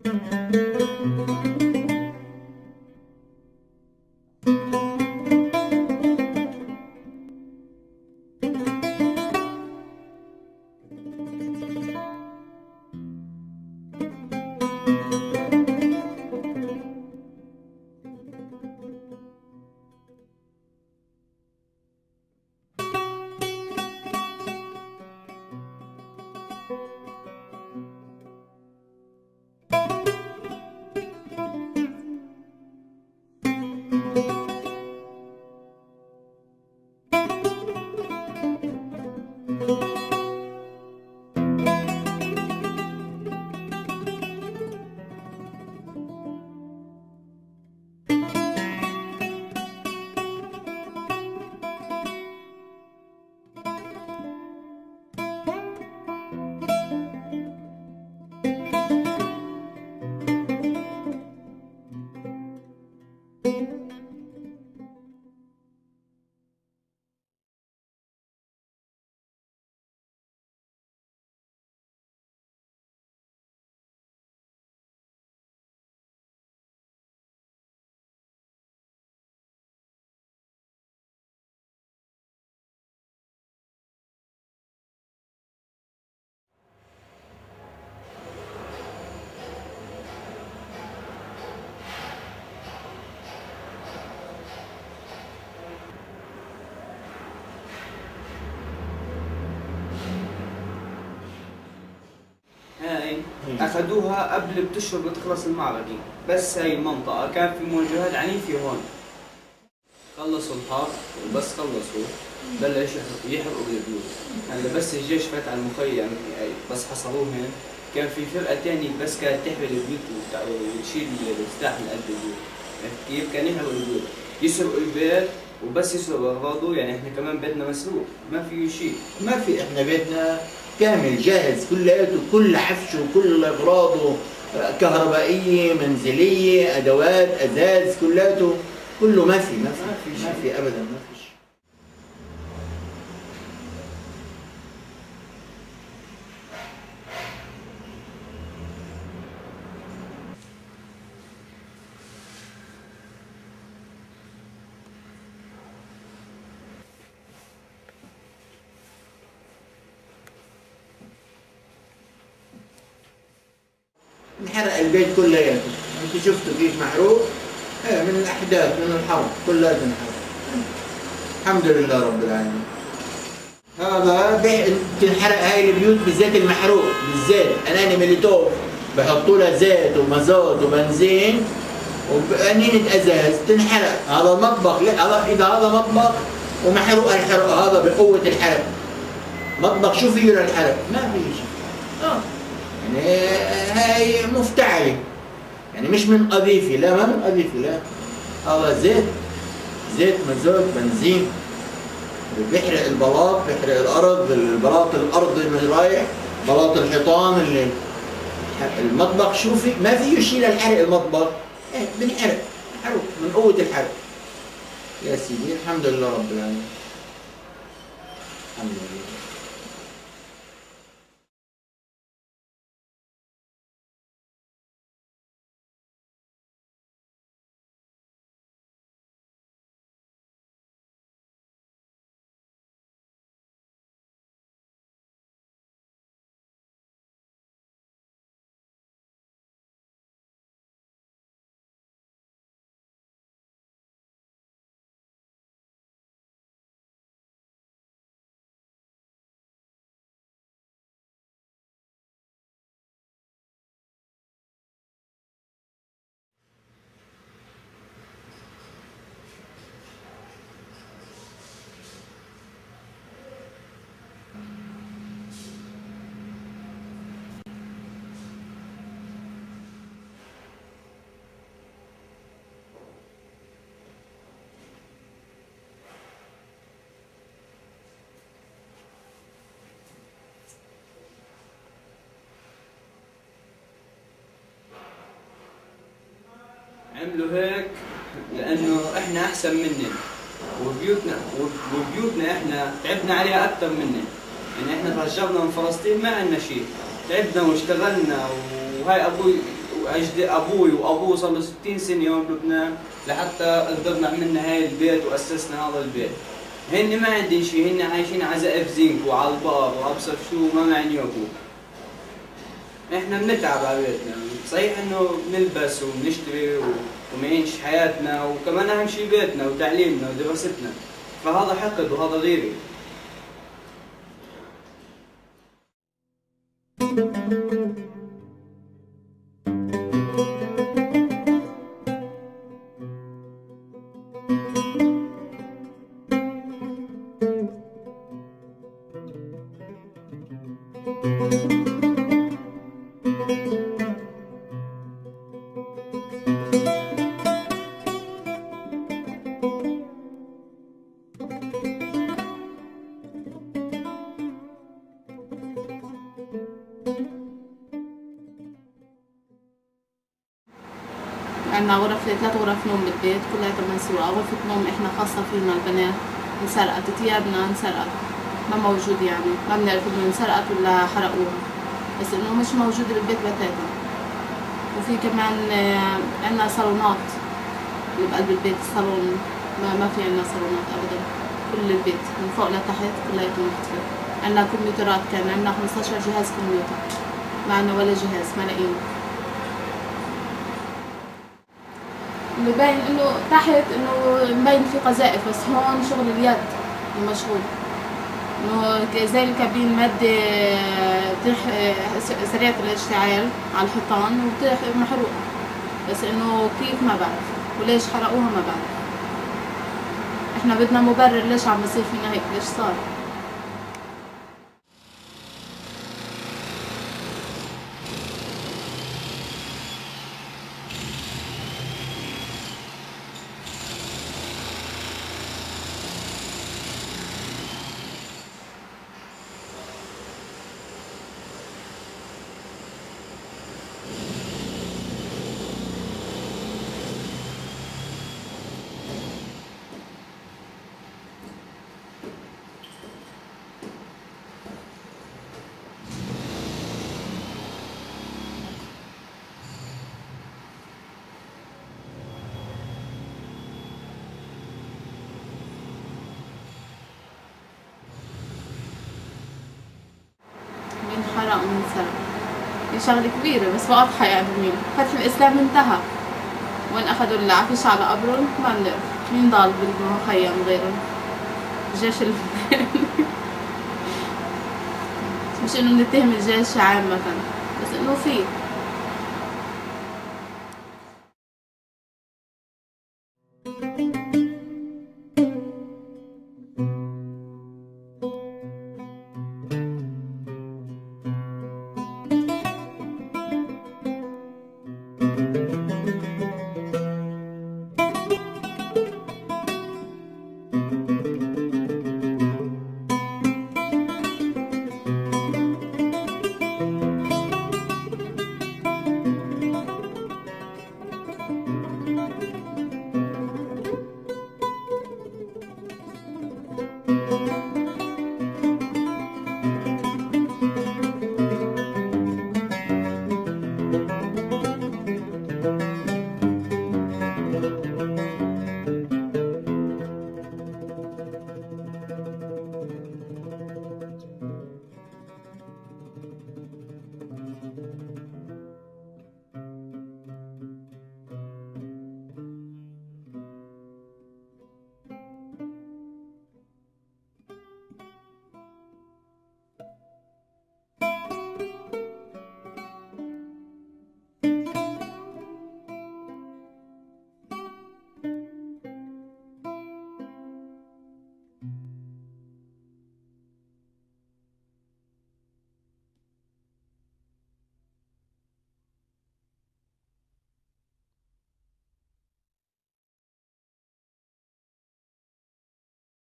أخذوها قبل بتشهر بتخلص المعركة، بس هاي المنطقة كان في مواجهات عنيفة هون. خلصوا الحرب وبس خلصوا بلش يحرقوا البيوت. هلا بس الجيش فات على المخيم بس حصروهن، كان في فرقة ثانية بس كانت تحرق البيوت وتشيل السلاح من قلب البيوت. عرفت كيف؟ كان يحرقوا البيوت، يسرقوا البيت وبس يسرقوا أغراضه، يعني احنا كمان بيتنا مسروق، ما في شيء. ما في، احنا بيتنا كامل جاهز كلياته، كل حفشه وكل اغراضه كهربائيه منزليه ادوات ازاز كلياته كله ما في ابدا ما في شيء. انحرق البيت كلياته، انتوا شفتوا كيف محروق؟ من الاحداث من الحرب كلها انحرق. الحمد لله رب العالمين. هذا بتنحرق هاي البيوت بالزيت المحروق، بالزيت اناني ميليتوف بحطوا لها زيت ومازوت وبنزين وبأنينة ازاز تنحرق. هذا المطبخ، اذا هذا مطبخ ومحروق الحرق هذا بقوة الحرق. مطبخ شو فيه للحرق؟ ما في شيء. يعني هاي مفتعلة، يعني مش من قذيفة، لا ما من قذيفة، لا هذا زيت مازوت بنزين بيحرق البلاط، بيحرق الارض، البلاط الارضي من رايح، بلاط الحيطان اللي المطبخ شوفي ما فيه شيء للحرق. المطبخ بنحرق حرق من قوة الحرق. يا سيدي الحمد لله رب العالمين. الحمد لله. عملوا هيك لانه احنا احسن منهم، وبيوتنا احنا تعبنا عليها اكثر منهم. يعني احنا تهجرنا من فلسطين ما عندنا شيء، تعبنا واشتغلنا، وهاي ابوي ابوي وابوه صار له 60 سنه هون بلبنان لحتى قدرنا عملنا هاي البيت واسسنا هذا البيت. هن ما عندهم شيء، هن عايشين على زقف زنك وعلى البقر وابصر شو ما معنيكم. احنا بنتعب على بيتنا، صحيح انه بنلبس وبنشتري وبنعيش حياتنا، وكمان اهم شيء بيتنا وتعليمنا ودراستنا، فهذا حقد وهذا غيري. عندنا ثلاث غرف نوم بالبيت كلها منسوقة. غرفة نوم احنا خاصة فينا البنات انسرقت، ثيابنا انسرقت ما موجود، يعني ما بنعرف انه انسرقت ولا حرقوها، بس انه مش موجودة بالبيت بتاتا. وفي كمان عندنا صالونات اللي بقلب البيت، الصالون ما في عندنا صالونات ابدا، كل البيت من فوق لتحت كلياته مختفي. عندنا كمبيوترات، كان عندنا 15 جهاز كمبيوتر، ما عندنا ولا جهاز ما لاقيين. اللي باين انه تحت انه مبين في قذائف، بس هون شغل اليد المشغول، انه زي الكابين مادة سريعة الاشتعال على الحيطان ومحروقة، بس انه كيف ما بعرف وليش حرقوها ما بعرف. احنا بدنا مبرر ليش عم بصير فينا هيك، ليش صار. حرق من سنة، هي شغلة كبيرة بس واضحة يعني. مين فتح الإسلام انتهى، وين أخذوا العفش على قبرهم ما بنعرف. مين ضال بالمخيم غيرهم؟ الجيش مش إنه نتهم الجيش عامة، بس إنه في